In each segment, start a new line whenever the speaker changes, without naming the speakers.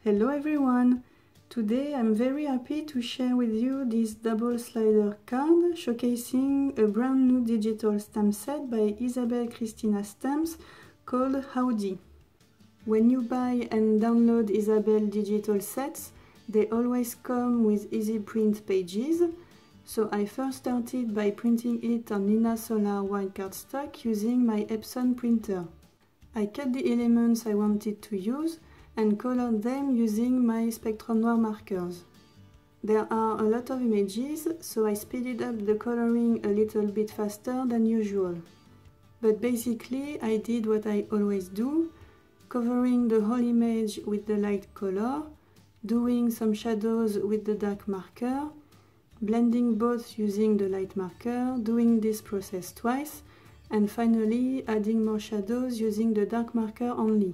Hello everyone! Today I'm very happy to share with you this double slider card showcasing a brand new digital stamp set by Isabelle Christina Stamps called Howdy. When you buy and download Isabelle digital sets, they always come with easy print pages, so I first started by printing it on Nina Solar white cardstock using my Epson printer. I cut the elements I wanted to use and colored them using my Spectrum Noir markers. There are a lot of images, so I speeded up the coloring a little bit faster than usual. But basically I did what I always do, covering the whole image with the light color, doing some shadows with the dark marker, blending both using the light marker, doing this process twice, and finally adding more shadows using the dark marker only.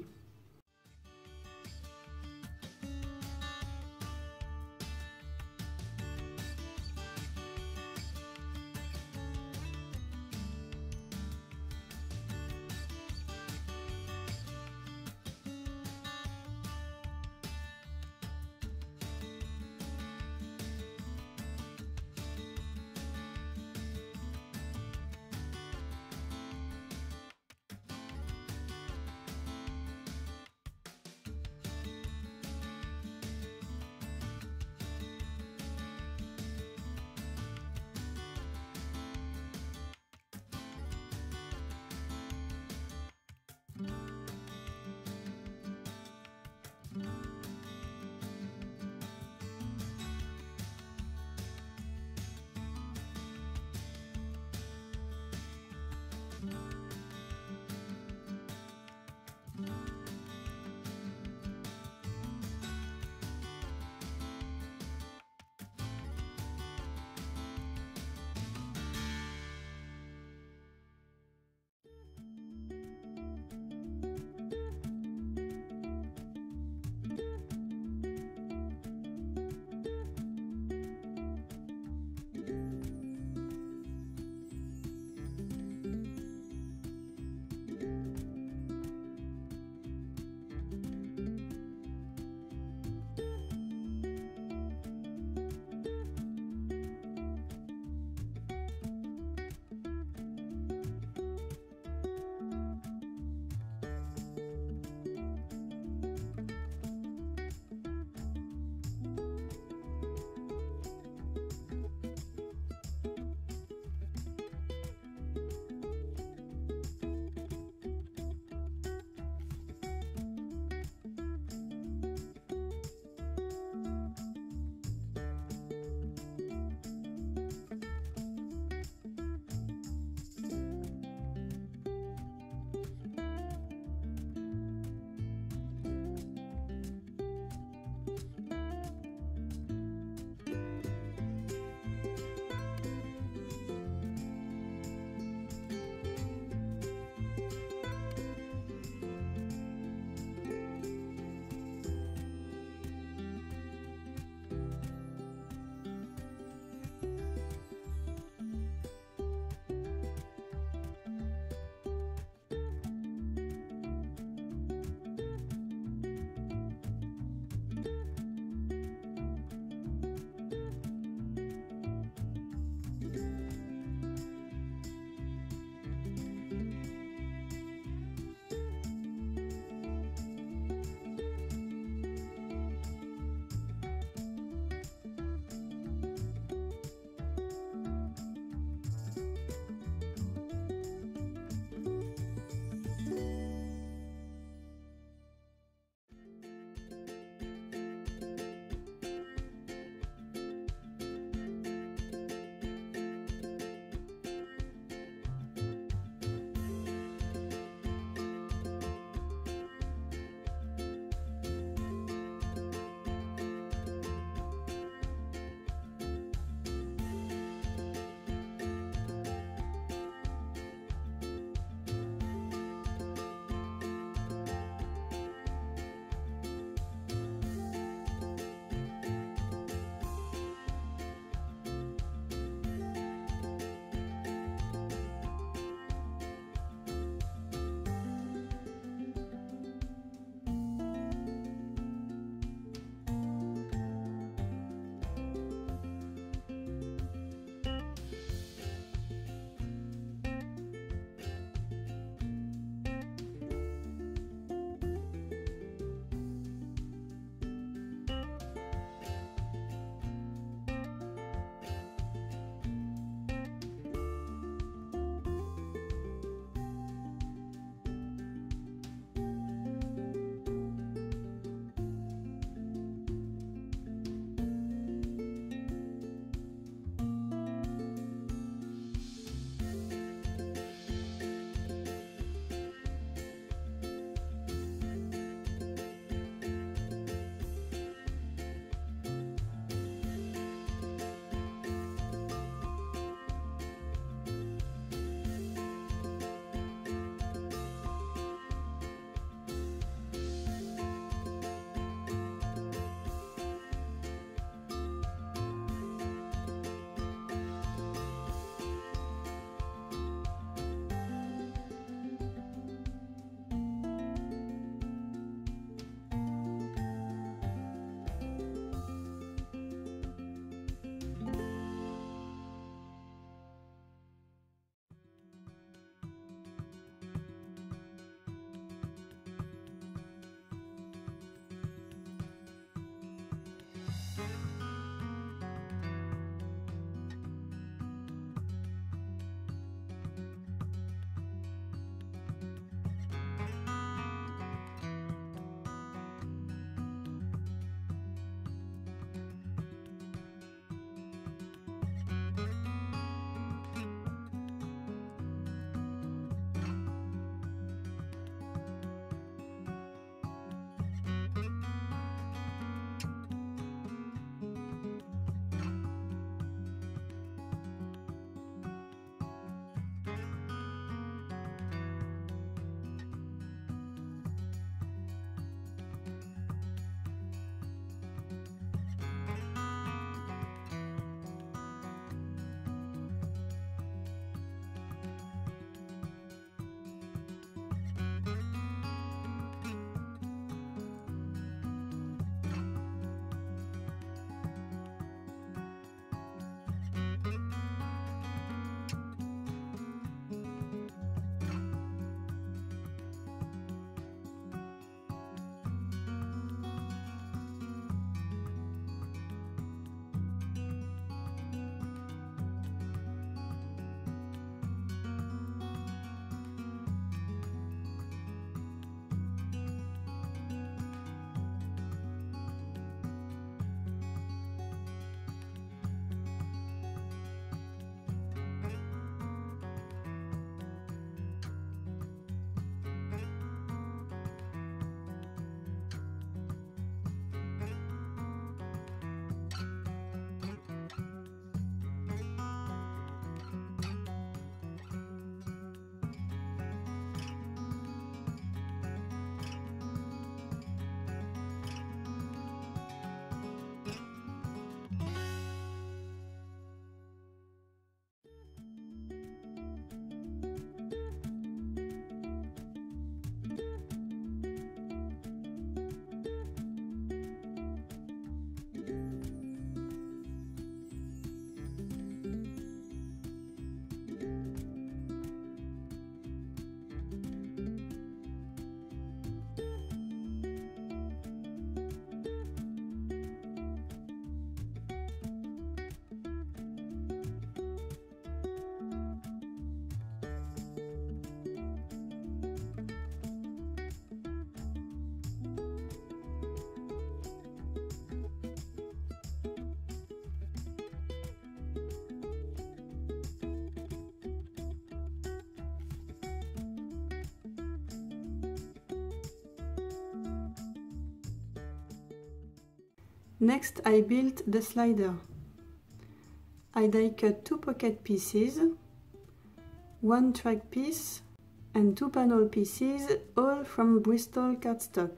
Next, I built the slider. I die cut 2 pocket pieces, 1 track piece and 2 panel pieces, all from Bristol cardstock.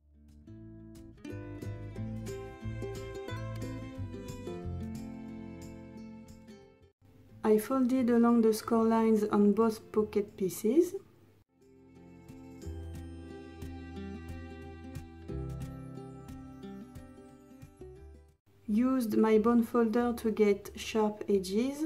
I folded along the score lines on both pocket pieces. Used my bone folder to get sharp edges.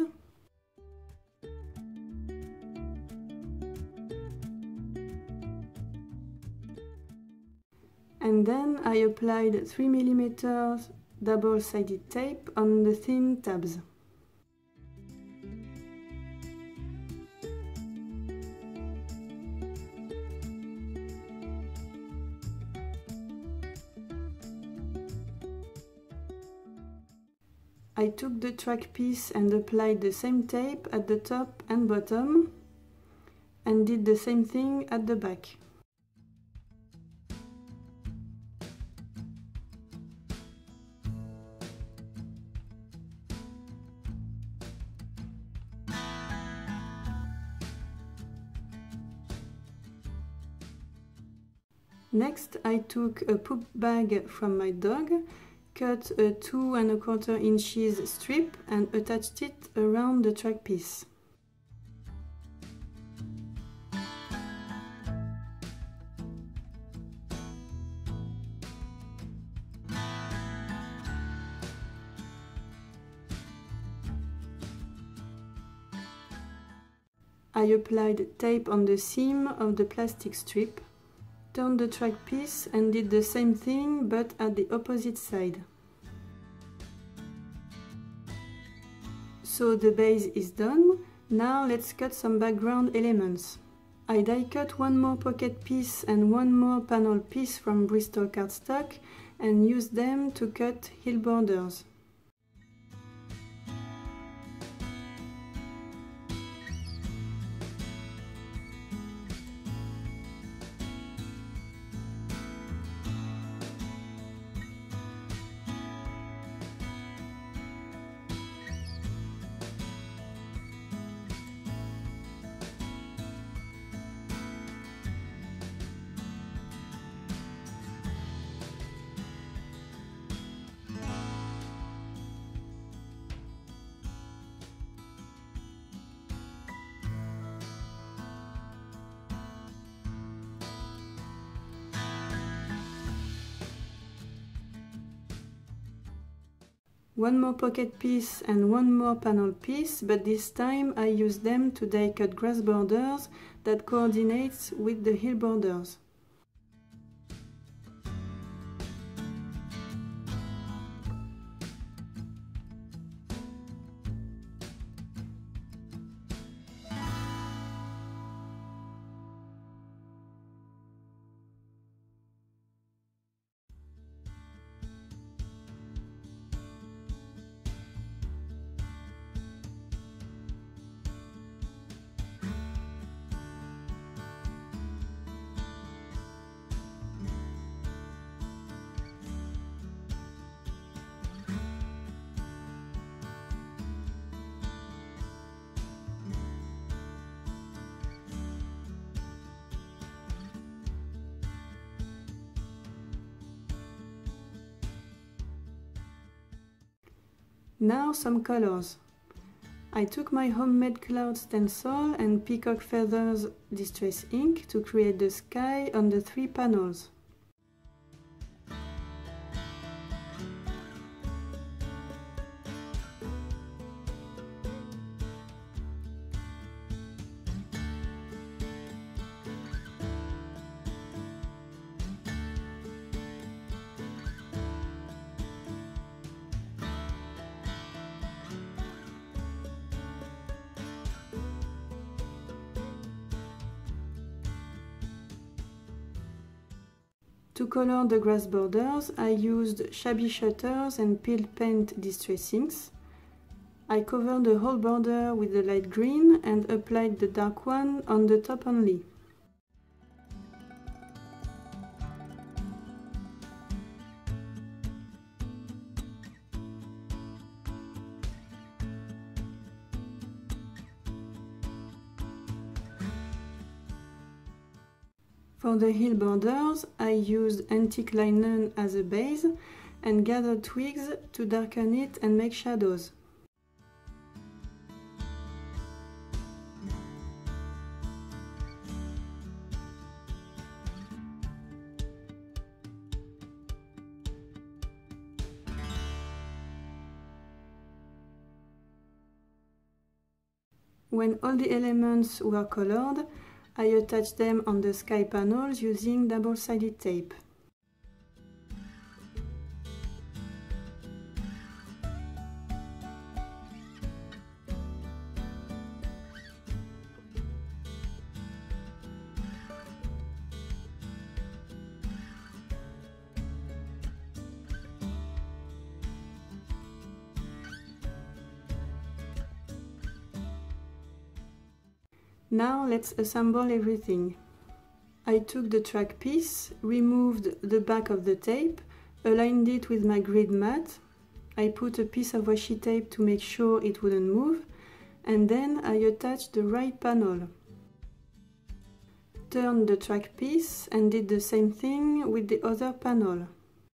And then I applied 3 mm double-sided tape on the thin tabs. I took the track piece and applied the same tape at the top and bottom, and did the same thing at the back. Next, I took a poop bag from my dog, cut a 2 1/4 inches strip and attached it around the track piece. I applied tape on the seam of the plastic strip, turned the track piece and did the same thing but at the opposite side. So the base is done. Now let's cut some background elements. I die cut 1 more pocket piece and 1 more panel piece from Bristol cardstock and used them to cut heel borders. One more pocket piece and 1 more panel piece, but this time I use them to die cut grass borders that coordinates with the heel borders. Now some colors. I took my homemade cloud stencil and peacock feathers distress ink to create the sky on the 3 panels. To color the grass borders, I used shabby shutters and peeled paint distress inks. I covered the whole border with the light green and applied the dark one on the top only. For the heel borders, I used antique linen as a base and gathered twigs to darken it and make shadows. When all the elements were colored, I attached them on the sky panels using double-sided tape. Now let's assemble everything. I took the track piece, removed the back of the tape, aligned it with my grid mat. I put a piece of washi tape to make sure it wouldn't move, and then I attached the right panel. Turned the track piece and did the same thing with the other panel.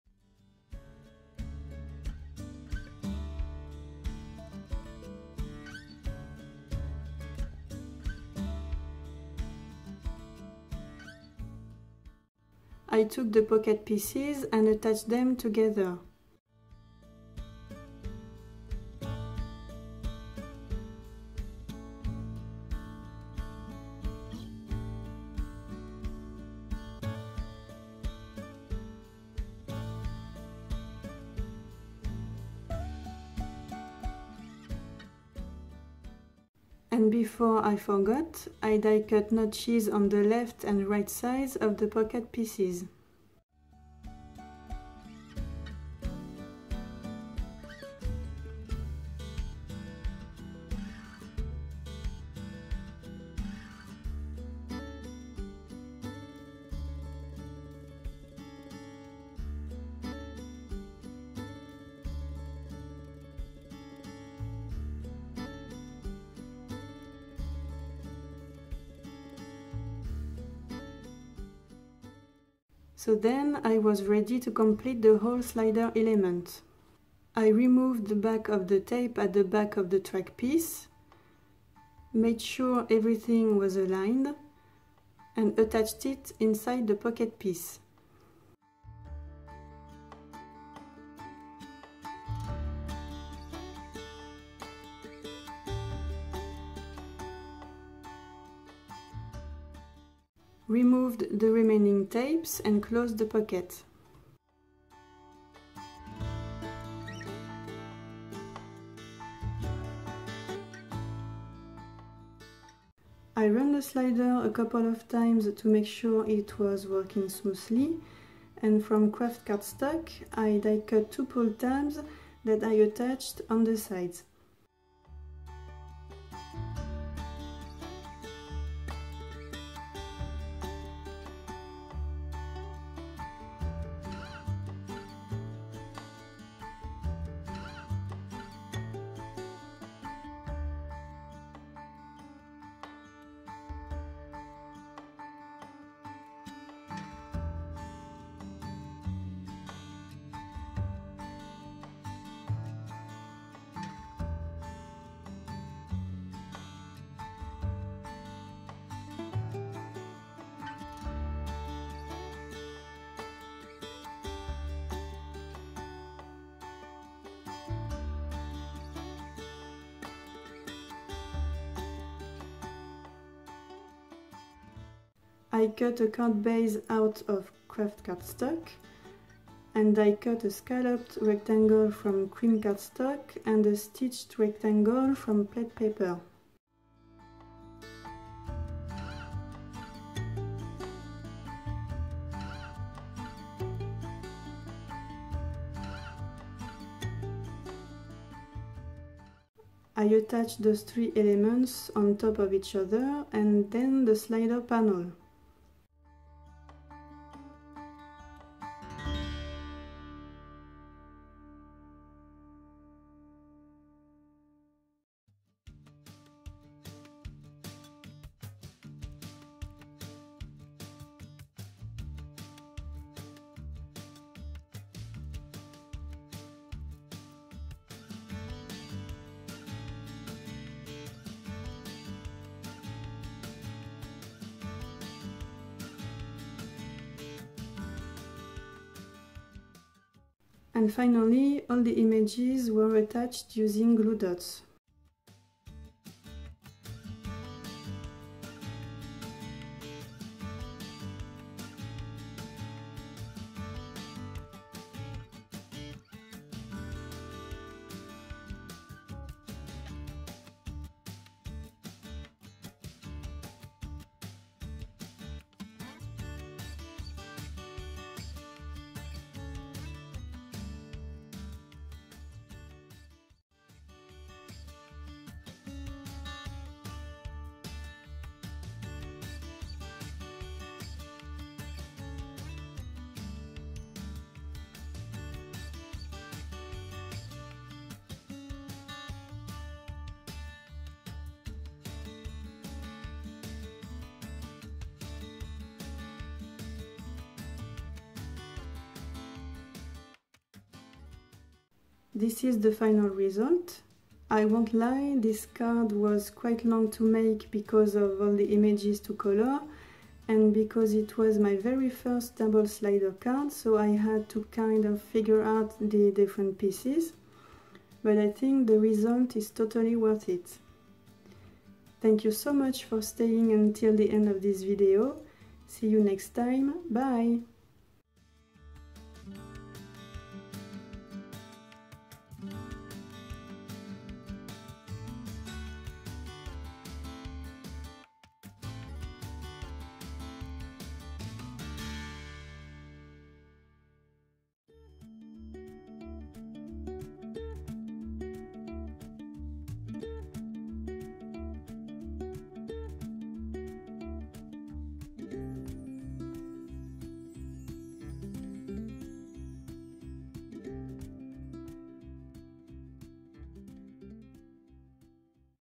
I took the pocket pieces and attached them together. And before I forgot, I die cut notches on the left and right sides of the pocket pieces. So then I was ready to complete the whole slider element. I removed the back of the tape at the back of the track piece, made sure everything was aligned, and attached it inside the pocket piece. Removed the remaining tapes and closed the pocket. I ran the slider a couple of times to make sure it was working smoothly, and from craft cardstock I die cut 2 pull tabs that I attached on the sides. I cut a card base out of craft cardstock, and I cut a scalloped rectangle from cream cardstock and a stitched rectangle from plate paper. I attached those 3 elements on top of each other and then the slider panel. And finally, all the images were attached using glue dots. This is the final result. I won't lie, this card was quite long to make because of all the images to color and because it was my very first double slider card, so I had to kind of figure out the different pieces. But I think the result is totally worth it. Thank you so much for staying until the end of this video. See you next time. Bye!